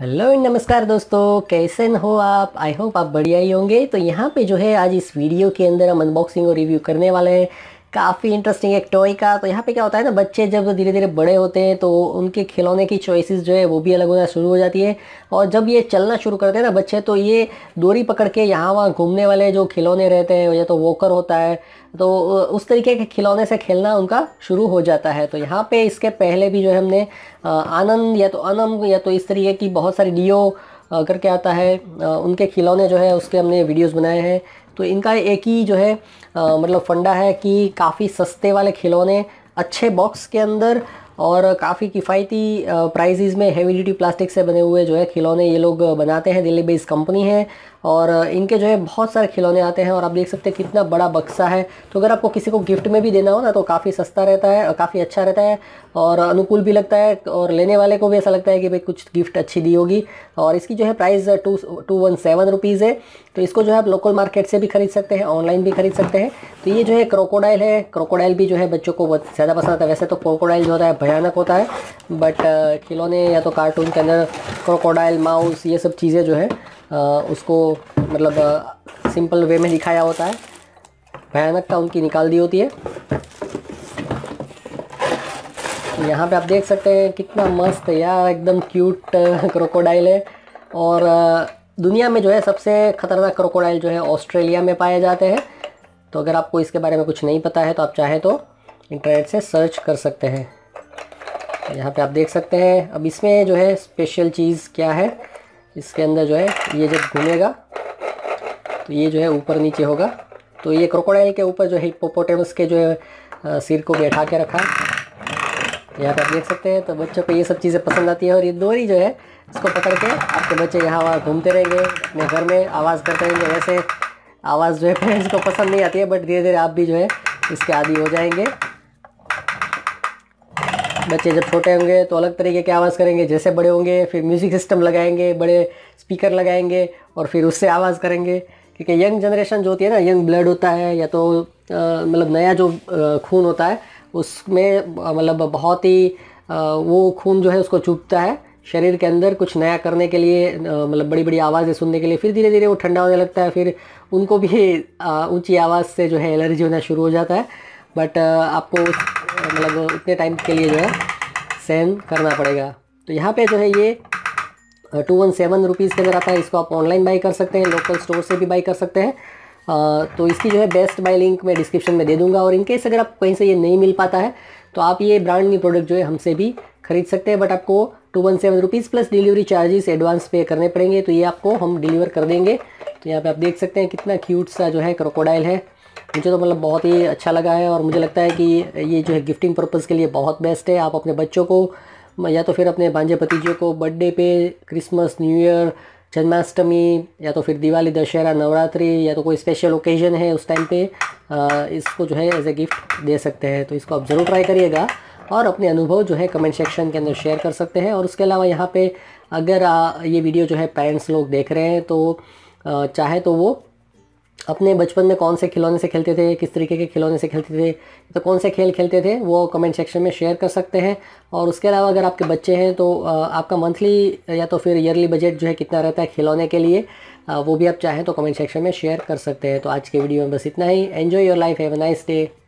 Hello नमस्कार दोस्तों, कैसे हो आप। आई होप आप बढ़िया ही होंगे। तो यहाँ पे जो है आज इस वीडियो के अंदर हम अनबॉक्सिंग और रिव्यू करने वाले हैं काफ़ी इंटरेस्टिंग एक टॉय का। तो यहाँ पे क्या होता है ना, बच्चे जब धीरे धीरे बड़े होते हैं तो उनके खिलौने की चॉइसेस जो है वो भी अलग होना शुरू हो जाती है। और जब ये चलना शुरू करते हैं ना बच्चे, तो ये डोरी पकड़ के यहाँ वहाँ घूमने वाले जो खिलौने रहते हैं या तो वॉकर होता है, तो उस तरीके के खिलौने से खेलना उनका शुरू हो जाता है। तो यहाँ पे इसके पहले भी जो है हमने आनंद या तो अनम या तो इस तरीके की बहुत सारी डियो करके आता है, उनके खिलौने जो है उसके हमने वीडियोस बनाए हैं। तो इनका एक ही जो है मतलब फंडा है कि काफ़ी सस्ते वाले खिलौने अच्छे बॉक्स के अंदर और काफ़ी किफ़ायती प्राइजेज़ में हेवी ड्यूटी प्लास्टिक से बने हुए जो है खिलौने ये लोग बनाते हैं। दिल्ली बेस्ड कंपनी है और इनके जो है बहुत सारे खिलौने आते हैं। और आप देख सकते हैं कितना बड़ा बक्सा है। तो अगर आपको किसी को गिफ्ट में भी देना हो ना तो काफ़ी सस्ता रहता है, काफ़ी अच्छा रहता है और अनुकूल भी लगता है और लेने वाले को भी ऐसा लगता है कि भाई कुछ गिफ्ट अच्छी दी होगी। और इसकी जो है प्राइस 217 रुपीज़ है। तो इसको जो है आप लोकल मार्केट से भी खरीद सकते हैं, ऑनलाइन भी खरीद सकते हैं। तो ये जो है क्रोकोडाइल है। क्रोकोडाइल भी जो है बच्चों को बहुत ज़्यादा पसंद आता है। वैसे तो क्रोकोडाइल जो होता है भयानक होता है, बट खिलौने या तो कार्टून के अंदर क्रोकोडाइल, माउस, ये सब चीज़ें जो है उसको मतलब सिंपल वे में दिखाया होता है, भयानकता उनकी निकाल दी होती है। यहाँ पे आप देख सकते हैं कितना मस्त यार, एकदम क्यूट क्रोकोडाइल है। और दुनिया में जो है सबसे ख़तरनाक क्रोकोडाइल जो है ऑस्ट्रेलिया में पाए जाते हैं। तो अगर आपको इसके बारे में कुछ नहीं पता है तो आप चाहें तो इंटरनेट से सर्च कर सकते हैं। यहाँ पे आप देख सकते हैं। अब इसमें जो है स्पेशल चीज़ क्या है, इसके अंदर जो है ये जब घूमेगा तो ये जो है ऊपर नीचे होगा। तो ये क्रोकोडाइल के ऊपर जो है हिप्पोपोटेमस के जो है सिर को बैठा के रखा, यहाँ पे आप देख सकते हैं। तो बच्चों को ये सब चीज़ें पसंद आती है। और ये डोरी जो है इसको पकड़ के आपके बच्चे यहाँ वहाँ घूमते रहेंगे, अपने घर में आवाज़ करते रहेंगे। वैसे आवाज़ जो है पेरेंट्स को पसंद नहीं आती है, बट धीरे धीरे आप भी जो है इसके आदी हो जाएंगे। बच्चे जब छोटे होंगे तो अलग तरीके की आवाज़ करेंगे, जैसे बड़े होंगे फिर म्यूज़िक सिस्टम लगाएंगे, बड़े स्पीकर लगाएंगे और फिर उससे आवाज़ करेंगे। क्योंकि यंग जनरेशन जो होती है ना, यंग ब्लड होता है या तो मतलब नया जो खून होता है उसमें मतलब बहुत ही वो खून जो है उसको चुभता है शरीर के अंदर कुछ नया करने के लिए, मतलब बड़ी बड़ी आवाज़ें सुनने के लिए। फिर धीरे धीरे वो ठंडा होने लगता है, फिर उनको भी ऊंची आवाज़ से जो है एलर्जी होना शुरू हो जाता है। बट आपको मतलब उतने टाइम के लिए जो है सहन करना पड़ेगा। तो यहाँ पे जो है ये 217 रुपीज़ के अंदर आता है। इसको आप ऑनलाइन बाई कर सकते हैं, लोकल स्टोर से भी बाई कर सकते हैं। तो इसकी जो है बेस्ट बाय लिंक मैं डिस्क्रिप्शन में दे दूंगा। और इनकेस अगर आप कहीं से ये नहीं मिल पाता है तो आप ये ब्रांड न्यू प्रोडक्ट जो है हमसे भी खरीद सकते हैं। बट आपको 217 rupees plus delivery charges advance pay करने पड़ेंगे, तो ये आपको हम डिलीवर कर देंगे। तो यहाँ पे आप देख सकते हैं कितना क्यूट सा जो है क्रोकोडाइल है। मुझे तो मतलब बहुत ही अच्छा लगा है और मुझे लगता है कि ये जो है गिफ्टिंग पर्पज़ के लिए बहुत बेस्ट है। आप अपने बच्चों को या तो फिर अपने भांजे भतीजों को बर्थडे पे, क्रिसमस, न्यू ईयर, जन्माष्टमी या तो फिर दिवाली, दशहरा, नवरात्रि या तो कोई स्पेशल ओकेजन है उस टाइम पे इसको जो है एज ए गिफ्ट दे सकते हैं। तो इसको आप ज़रूर ट्राई करिएगा और अपने अनुभव जो है कमेंट सेक्शन के अंदर शेयर कर सकते हैं। और उसके अलावा यहाँ पे अगर ये वीडियो जो है पेरेंट्स लोग देख रहे हैं तो चाहे तो वो अपने बचपन में कौन से खिलौने से खेलते थे, किस तरीके के खिलौने से खेलते थे, तो कौन से खेल खेलते थे, वो कमेंट सेक्शन में शेयर कर सकते हैं। और उसके अलावा अगर आपके बच्चे हैं तो आपका मंथली या तो फिर ईयरली बजट जो है कितना रहता है खिलौने के लिए, वो भी आप चाहें तो कमेंट सेक्शन में शेयर कर सकते हैं। तो आज के वीडियो में बस इतना ही। Enjoy your life, have a nice day.